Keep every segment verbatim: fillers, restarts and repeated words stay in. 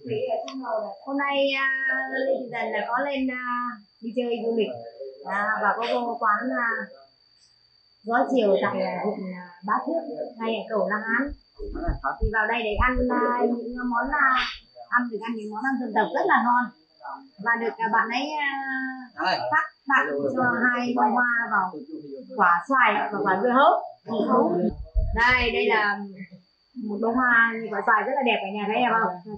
Hôm nay uh, Lê Thị Dần là có lên uh, đi chơi du lịch à, và có vô quán uh, gió chiều tại uh, huyện uh, Bá Thước ngay ở cầu La Hán. Thì vào đây để ăn uh, những món uh, ăn được ăn những món ăn dân tộc rất là ngon, và được uh, bạn ấy uh, phát tặng cho hai bông hoa vào quả xoài và quả dưa hấu. Đây đây là một bông hoa quả xoài rất là đẹp ở nhà các em không?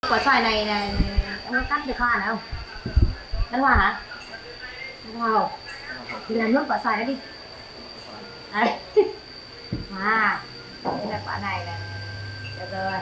quả xoài này là em có cắt được hoa này không? Cắt hoa hả? Cắt hoa không? Thì làm nốt quả xoài đó đi. Đấy. À, đây là quả này này. Được rồi.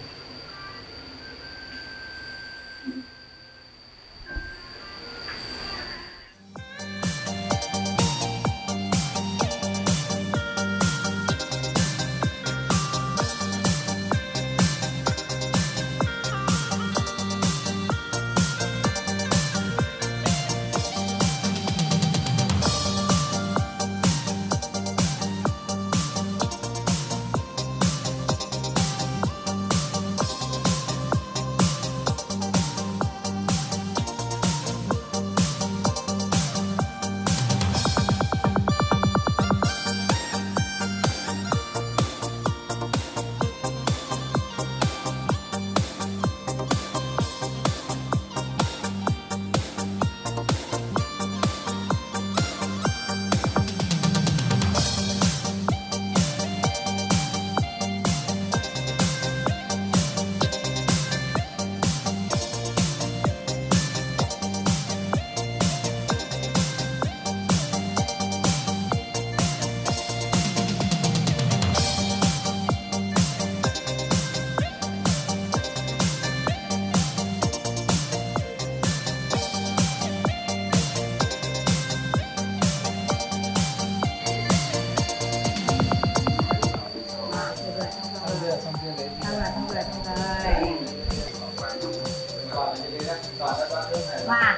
Và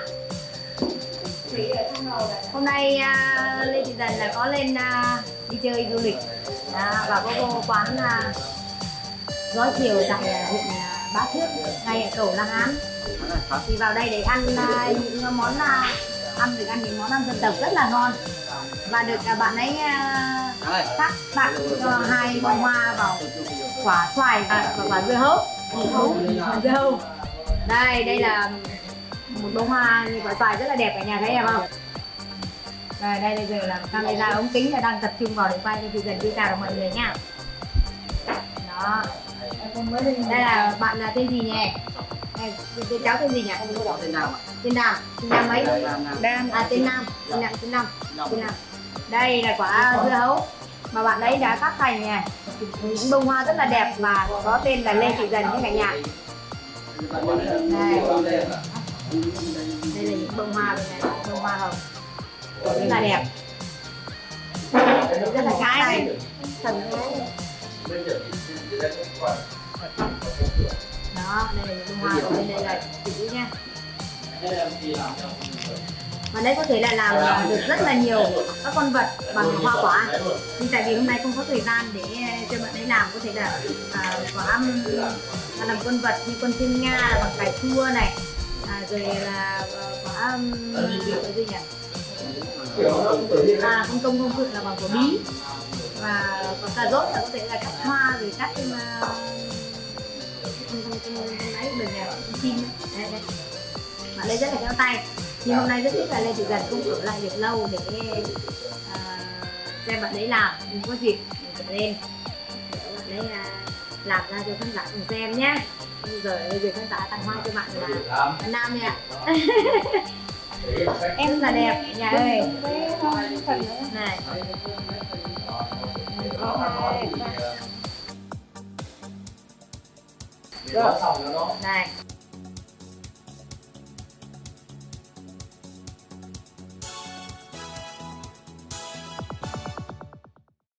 hôm nay uh, Lê Thị Dần là có lên uh, đi chơi du lịch uh, và có vô quán uh, gió chiều tại uh, huyện uh, Bá Thước ngay ở cầu La Hán. Thì vào đây để ăn uh, những món uh, ăn được ăn những món ăn dân tộc rất là ngon, và được uh, bạn ấy uh, cắt tặng cho hai bông hoa vào quả xoài và quả dưa hấu. Dưa hấu. Đây, đây là một bông hoa như quả xoài rất là đẹp, cả nhà thấy em không? Rồi đây bây giờ là camera ống kính là đang tập trung vào để quay cho Thị Dần đi chào mọi người nha. Đó. Đây là bạn là tên gì nhỉ? Tên cháu tên gì nhỉ? Tên Nam. Tên Nam. Tên Nam mấy? Nam. À tên Nam. Tên Nam. Tên Nam. Tên Nam. Đây là quả dưa hấu mà bạn ấy đã cắt thành nè. Những bông hoa rất là đẹp và có tên là Lê Thị Dần với cả nhà. Đây. Đây là những bông hoa bên này, bông hoa hồng rất là đẹp, rất là trái thần thái. Đó, đây là những bông hoa của bên đây là chữ nha. Và đây có thể là làm được rất là nhiều các con vật bằng hoa quả. Nhưng tại vì hôm nay không có thời gian để cho bạn ấy làm, có thể là à, quả làm con vật như con thiên nga là bằng cải chua này, à, rồi là quả cái gì nhỉ? À, con công công phượng là bằng quả bí, và có cà rốt là có thể là cắt hoa rồi cắt thêm con ấy được nhỉ? Con chim đấy, đấy. Bạn lấy rất là khéo tay. Nhưng hôm nay rất tiếc là Lê Thị Dần không ở lại được lâu để uh, xem bạn ấy làm, nhưng có dịp mình lên để bạn ấy uh, làm ra cho khán giả cùng xem nhé. Bây giờ bây giờ khán giả tặng hoa cho bạn là Nam nè. Em là đẹp nhà ơi. Này. Này.